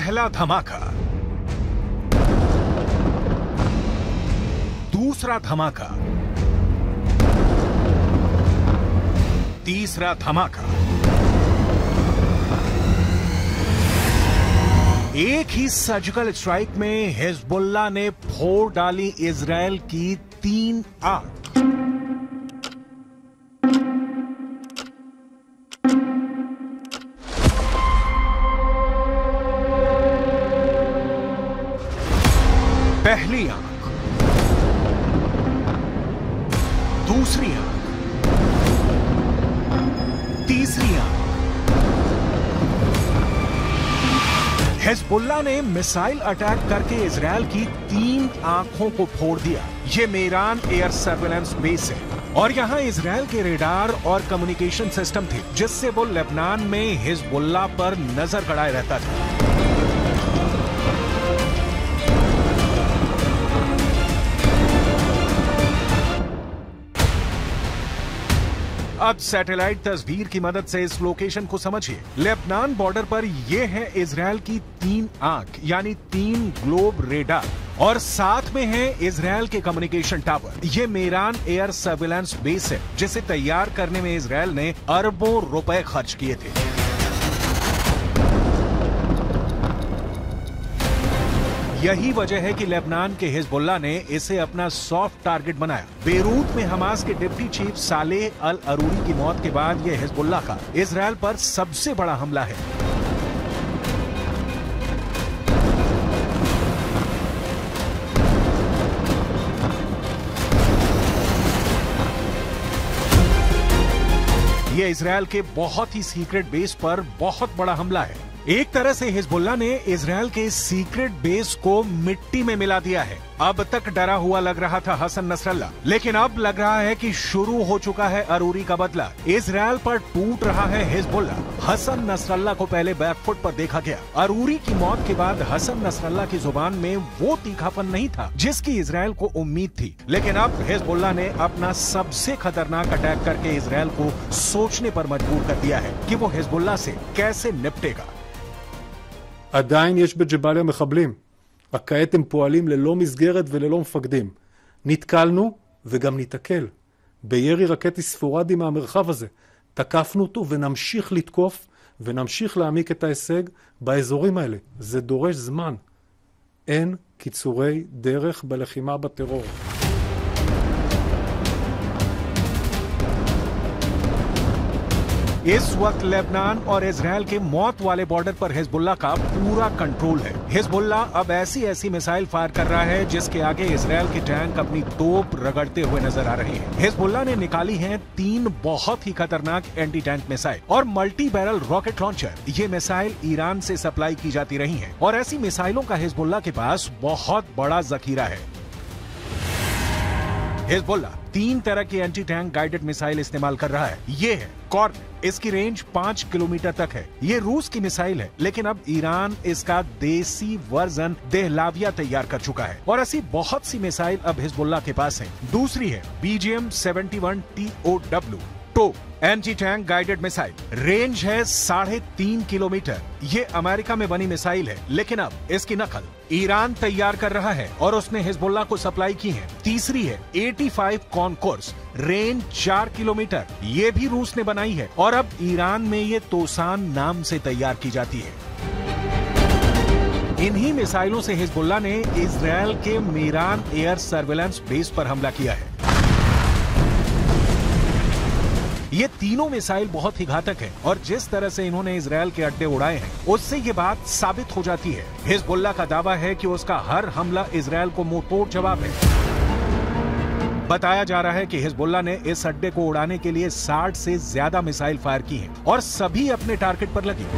पहला धमाका, दूसरा धमाका, तीसरा धमाका। एक ही सर्जिकल स्ट्राइक में हिजबुल्लाह ने फोड़ डाली इजराइल की 3 आंख। पहली आंख, दूसरी आंख, तीसरी आंख। हिजबुल्लाह ने मिसाइल अटैक करके इजराइल की 3 आंखों को फोड़ दिया। ये मेरान एयर सर्वेलेंस बेस है और यहां इजराइल के रेडार और कम्युनिकेशन सिस्टम थे, जिससे वो लेबनान में हिजबुल्लाह पर नजर गड़ाए रहता था। अब सैटेलाइट तस्वीर की मदद से इस लोकेशन को समझिए। लेबनान बॉर्डर पर यह है इजराइल की 3 आंख यानी 3 ग्लोब रेडार और साथ में है इजराइल के कम्युनिकेशन टावर। ये मेरान एयर सर्विलांस बेस है, जिसे तैयार करने में इजराइल ने अरबों रुपए खर्च किए थे। यही वजह है कि लेबनान के हिजबुल्लाह ने इसे अपना सॉफ्ट टारगेट बनाया। बेरूत में हमास के deputy chief Saleh al Arouri की मौत के बाद यह हिजबुल्लाह का इजराइल पर सबसे बड़ा हमला है। यह इजराइल के बहुत ही सीक्रेट बेस पर बहुत बड़ा हमला है। एक तरह से हिजबुल्लाह ने इजराइल के सीक्रेट बेस को मिट्टी में मिला दिया है। अब तक डरा हुआ लग रहा था हसन नसरल्लाह, लेकिन अब लग रहा है कि शुरू हो चुका है अरूरी का बदला। इजराइल पर टूट रहा है हिजबुल्लाह। हसन नसरल्लाह को पहले बैकफुट पर देखा गया। अरूरी की मौत के बाद हसन नसरल्लाह की जुबान में वो तीखापन नहीं था जिसकी इजराइल को उम्मीद थी, लेकिन अब हिजबुल्लाह ने अपना सबसे खतरनाक अटैक करके इजराइल को सोचने पर मजबूर कर दिया है कि वो हिजबुल्लाह से कैसे निपटेगा। עדיין יש בג'באליה מחבלים, רק כעת הם פועלים ללא מסגרת וללא מפקדים. נתקלנו וגם ניתקל בירי רקטי ספורדי מהמרחב הזה. תקפנו אותו ונמשיך לתקוף ונמשיך להעמיק את ההישג באזורים האלה. זה דורש זמן. אין קיצורי דרך בלחימה בטרור. इस वक्त लेबनान और इजराइल के मौत वाले बॉर्डर पर हिजबुल्लाह का पूरा कंट्रोल है। हिजबुल्लाह अब ऐसी मिसाइल फायर कर रहा है जिसके आगे इजराइल के टैंक अपनी तोप रगड़ते हुए नजर आ रहे हैं। हिजबुल्लाह ने निकाली हैं 3 बहुत ही खतरनाक एंटी टैंक मिसाइल और मल्टी बैरल रॉकेट लॉन्चर। ये मिसाइल ईरान से सप्लाई की जाती रही हैं और ऐसी मिसाइलों का हिजबुल्लाह के पास बहुत बड़ा जखीरा है। हिजबुल्लाह 3 तरह की एंटी टैंक गाइडेड मिसाइल इस्तेमाल कर रहा है। ये है कॉर्नेट, इसकी रेंज 5 किलोमीटर तक है। ये रूस की मिसाइल है, लेकिन अब ईरान इसका देसी वर्जन देहलाविया तैयार कर चुका है और ऐसी बहुत सी मिसाइल अब हिजबुल्लाह के पास है। दूसरी है BGM-71 TOW टो anti tank guided missile. Range है 3.5 किलोमीटर। ये अमेरिका में बनी मिसाइल है, लेकिन अब इसकी नकल ईरान तैयार कर रहा है और उसने हिजबुल्लाह को सप्लाई की है। तीसरी है 85 कॉनकोर्स, रेंज 4 किलोमीटर। ये भी रूस ने बनाई है और अब ईरान में ये तोसान नाम से तैयार की जाती है। इन्हीं मिसाइलों से हिजबुल्लाह ने इजराइल के मेरान एयर सर्विलांस बेस पर हमला किया है। ये तीनों मिसाइल बहुत ही घातक है और जिस तरह से इन्होंने इजराइल के अड्डे उड़ाए हैं, उससे ये बात साबित हो जाती है। हिजबुल्लाह का दावा है कि उसका हर हमला इजराइल को मुंहतोड़ जवाब है। बताया जा रहा है कि हिजबुल्लाह ने इस अड्डे को उड़ाने के लिए 60 से ज्यादा मिसाइल फायर की हैं और सभी अपने टारगेट पर लगी।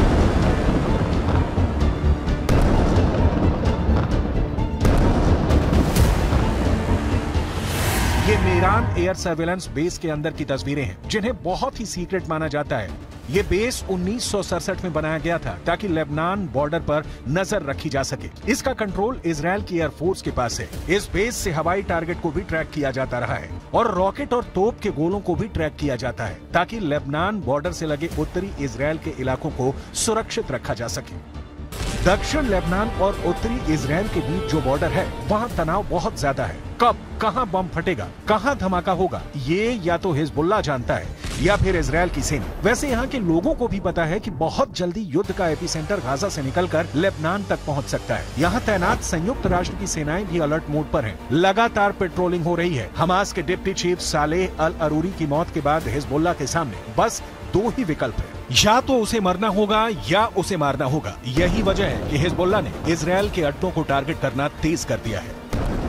ये मेरान एयर सर्विलांस बेस के अंदर की तस्वीरें हैं, जिन्हें बहुत ही सीक्रेट माना जाता है। ये बेस 1967 में बनाया गया था ताकि लेबनान बॉर्डर पर नजर रखी जा सके। इसका कंट्रोल इजराइल की एयरफोर्स के पास है। इस बेस से हवाई टारगेट को भी ट्रैक किया जाता रहा है और रॉकेट और तोप के गोलों को भी ट्रैक किया जाता है ताकि लेबनान बॉर्डर से लगे उत्तरी इजराइल के इलाकों को सुरक्षित रखा जा सके। दक्षिण लेबनान और उत्तरी इजराइल के बीच जो बॉर्डर है वहाँ तनाव बहुत ज्यादा है। कब कहाँ बम फटेगा, कहाँ धमाका होगा, ये या तो हिजबुल्लाह जानता है या फिर इजराइल की सेना। वैसे यहाँ के लोगों को भी पता है कि बहुत जल्दी युद्ध का एपिसेंटर गाजा से निकलकर लेबनान तक पहुँच सकता है। यहाँ तैनात संयुक्त राष्ट्र की सेनाएं भी अलर्ट मोड पर हैं। लगातार पेट्रोलिंग हो रही है। हमास के deputy chief Saleh al Arouri की मौत के बाद हिजबुल्लाह के सामने बस दो ही विकल्प है, या तो उसे मरना होगा या उसे मारना होगा। यही वजह है कि हिजबुल्लाह ने इजराइल के अड्डों को टारगेट करना तेज कर दिया है।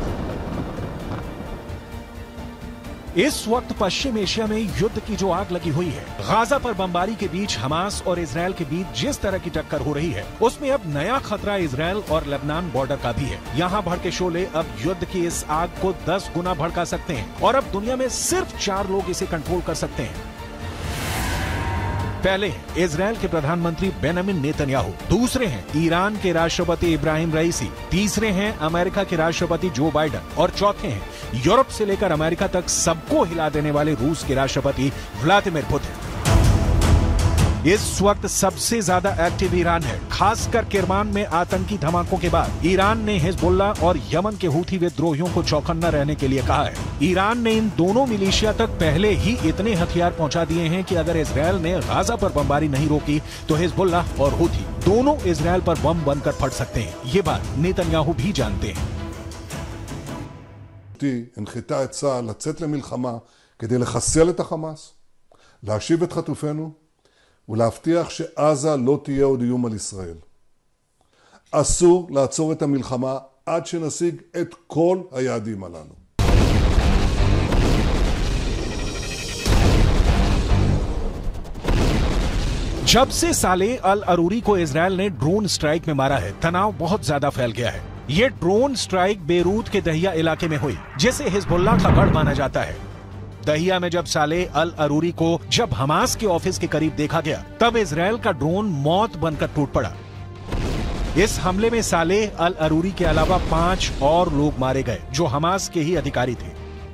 इस वक्त पश्चिम एशिया में युद्ध की जो आग लगी हुई है, गाजा पर बमबारी के बीच हमास और इजराइल के बीच जिस तरह की टक्कर हो रही है, उसमें अब नया खतरा इजराइल और लेबनान बॉर्डर का भी है। यहाँ भड़के शोले अब युद्ध की इस आग को 10 गुना भड़का सकते हैं और अब दुनिया में सिर्फ 4 लोग इसे कंट्रोल कर सकते हैं। पहले हैं इजराइल के प्रधानमंत्री बेंजामिन नेतन्याहू, दूसरे हैं ईरान के राष्ट्रपति इब्राहिम रईसी, तीसरे हैं अमेरिका के राष्ट्रपति जो बाइडेन और चौथे हैं यूरोप से लेकर अमेरिका तक सबको हिला देने वाले रूस के राष्ट्रपति व्लादिमीर पुतिन। इस वक्त सबसे ज्यादा एक्टिव ईरान है। खासकर किरमान में आतंकी धमाकों के बाद ईरान ने हिजबुल्लाह और यमन के हूथी विद्रोहियों को चौकन्ना रहने के लिए कहा है। ईरान ने इन दोनों मिलिशिया तक पहले ही इतने हथियार पहुंचा दिए हैं कि अगर इजराइल ने गाजा पर बमबारी नहीं रोकी तो हिजबुल्लाह और हूथी दोनों इजराइल पर बम बनकर फट सकते हैं। ये बात नेतन्याहू भी जानते हैं। הנחתה את צה"ל לצאת למלחמה כדי לחסל את החמאס, להשיב את חטופינו ולהבטיח שעזה לא תהיה עוד איום על ישראל. אסור לעצור את המלחמה עד שנשיג את כל היעדים הללו. जब से सालेह अल अरूरी को इजराइल ने ड्रोन स्ट्राइक में मारा है, तनाव बहुत ज्यादा फैल गया है। ये ड्रोन स्ट्राइक बेरूत के दहिया इलाके में हुई, जिसे हिजबुल्लाह का गढ़ माना जाता है। दहिया में जब सालेह अल अरूरी को जब हमास के ऑफिस के करीब देखा गया, तब इजराइल का ड्रोन मौत बनकर टूट पड़ा। इस हमले में सालेह अल अरूरी के अलावा 5 और लोग मारे गए जो हमास के ही अधिकारी थे।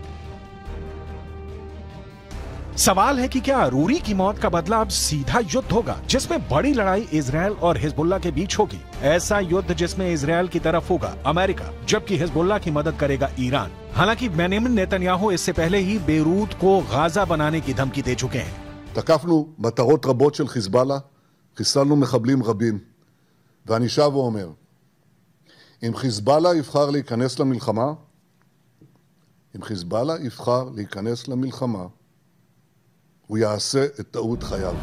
सवाल है कि क्या अरूरी की मौत का बदला अब सीधा युद्ध होगा, जिसमें बड़ी लड़ाई इजराइल और हिजबुल्लाह के बीच होगी। ऐसा युद्ध जिसमें इजराइल की तरफ होगा अमेरिका, जबकि हिजबुल्लाह की मदद करेगा ईरान। हालांकि बेंजामिन नेतन्याहू इससे पहले ही बेरूत को गाजा बनाने की धमकी दे चुके हैं। תקפנו מטרות רבות של חיזבאללה, חיסלנו מחבלים רבים, ואני שב ואומר, אם חיזבאללה יבחר להיכנס למלחמה, הוא יעשה את טעות חייו.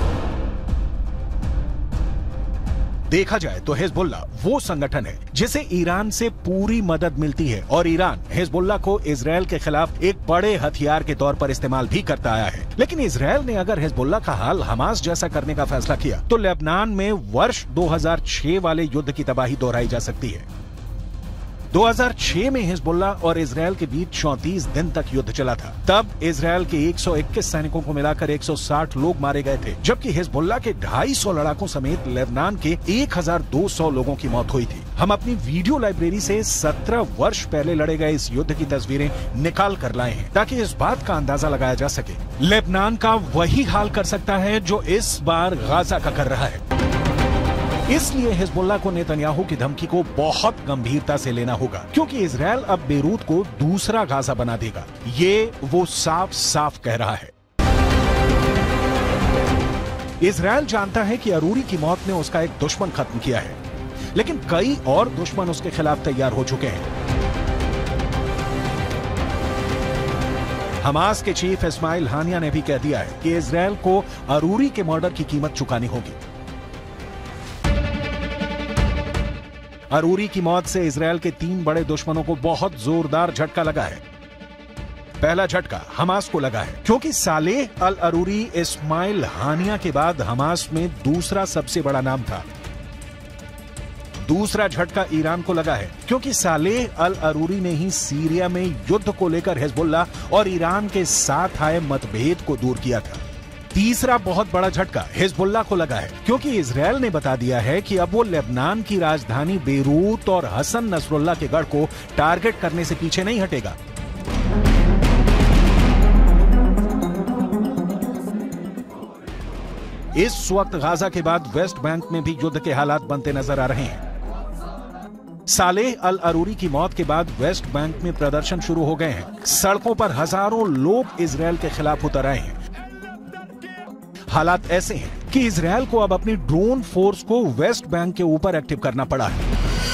देखा जाए तो हिजबुल्लाह वो संगठन है जिसे ईरान से पूरी मदद मिलती है और ईरान हिजबुल्लाह को इजराइल के खिलाफ एक बड़े हथियार के तौर पर इस्तेमाल भी करता आया है। लेकिन इजराइल ने अगर हिजबुल्लाह का हाल हमास जैसा करने का फैसला किया तो लेबनान में वर्ष 2006 वाले युद्ध की तबाही दोहराई जा सकती है। 2006 में हिजबुल्लाह और इजराइल के बीच 34 दिन तक युद्ध चला था। तब इजराइल के 121 सैनिकों को मिलाकर 160 लोग मारे गए थे, जबकि हिजबुल्लाह के 250 लड़ाकों समेत लेबनान के 1200 लोगों की मौत हुई थी। हम अपनी वीडियो लाइब्रेरी से 17 वर्ष पहले लड़े गए इस युद्ध की तस्वीरें निकाल कर लाए हैं ताकि इस बात का अंदाजा लगाया जा सके। लेबनान का वही हाल कर सकता है जो इस बार गाजा का कर रहा है। इसलिए हिजबुल्लाह को नेतन्याहू की धमकी को बहुत गंभीरता से लेना होगा, क्योंकि इजराइल अब बेरूत को दूसरा गाजा बना देगा। ये वो साफ साफ कह रहा है। इजराइल जानता है कि अरूरी की मौत ने उसका एक दुश्मन खत्म किया है, लेकिन कई और दुश्मन उसके खिलाफ तैयार हो चुके हैं। हमास के चीफ इस्माइल हानिया ने भी कह दिया है कि इजराइल को अरूरी के मर्डर की कीमत चुकानी होगी। अरूरी की मौत से इजराइल के 3 बड़े दुश्मनों को बहुत जोरदार झटका लगा है। पहला झटका हमास को लगा है, क्योंकि सालेह अल अरूरी इस्माइल हानिया के बाद हमास में दूसरा सबसे बड़ा नाम था। दूसरा झटका ईरान को लगा है, क्योंकि सालेह अल अरूरी ने ही सीरिया में युद्ध को लेकर हिजबुल्लाह और ईरान के साथ आए मतभेद को दूर किया था। तीसरा बहुत बड़ा झटका हिजबुल्लाह को लगा है, क्योंकि इजराइल ने बता दिया है कि अब वो लेबनान की राजधानी बेरूत और हसन नसरुल्लाह के गढ़ को टारगेट करने से पीछे नहीं हटेगा। इस वक्त गाजा के बाद वेस्ट बैंक में भी युद्ध के हालात बनते नजर आ रहे हैं। सालेह अल अरूरी की मौत के बाद वेस्ट बैंक में प्रदर्शन शुरू हो गए हैं। सड़कों पर हजारों लोग इजरायल के खिलाफ उतर आए हैं। हालात ऐसे हैं कि इजरायल को अब अपनी ड्रोन फोर्स को वेस्ट बैंक के ऊपर एक्टिव करना पड़ा है।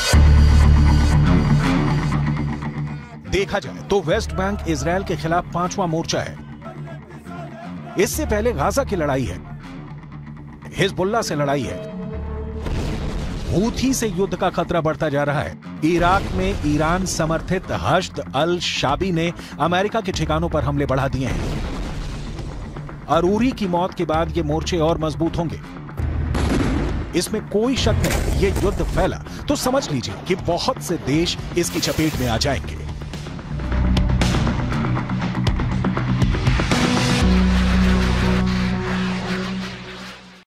देखा जाए तो वेस्ट बैंक इजरायल के खिलाफ 5वां मोर्चा है। इससे पहले गाजा की लड़ाई है, हिजबुल्लाह से लड़ाई है, हूथी से युद्ध का खतरा बढ़ता जा रहा है। इराक में ईरान समर्थित हश्द अल शाबी ने अमेरिका के ठिकानों पर हमले बढ़ा दिए हैं। अरूरी की मौत के बाद ये मोर्चे और मजबूत होंगे, इसमें कोई शक नहीं। ये युद्ध फैला तो समझ लीजिए कि बहुत से देश इसकी चपेट में आ जाएंगे।